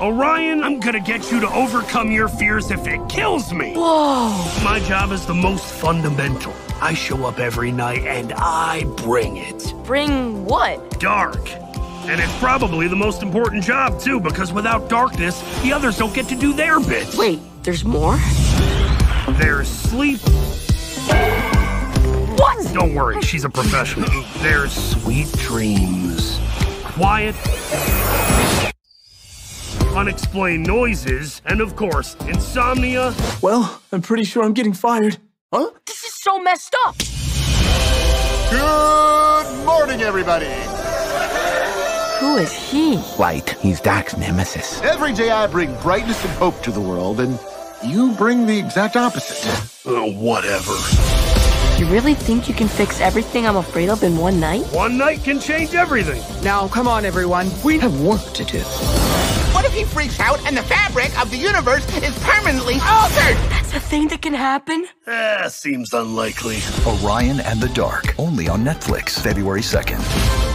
Orion, I'm gonna get you to overcome your fears if it kills me. Whoa. My job is the most fundamental. I show up every night and I bring it. Bring what? Dark. And it's probably the most important job, too, because without darkness, the others don't get to do their bit. Wait, there's more? There's sleep. What? Don't worry, she's a professional. There's sweet dreams. Quiet. Unexplained noises. And, of course, insomnia. Well, I'm pretty sure I'm getting fired. Huh? This is so messed up. Good morning, everybody. Who is he? Light. He's Doc's nemesis. Every day I bring brightness and hope to the world, and you bring the exact opposite. Whatever. You really think you can fix everything I'm afraid of in one night? One night can change everything. Now, come on, everyone. We have work to do. What if he freaks out and the fabric of the universe is permanently altered? That's a thing that can happen? Seems unlikely. Orion and the Dark, only on Netflix, February 2nd.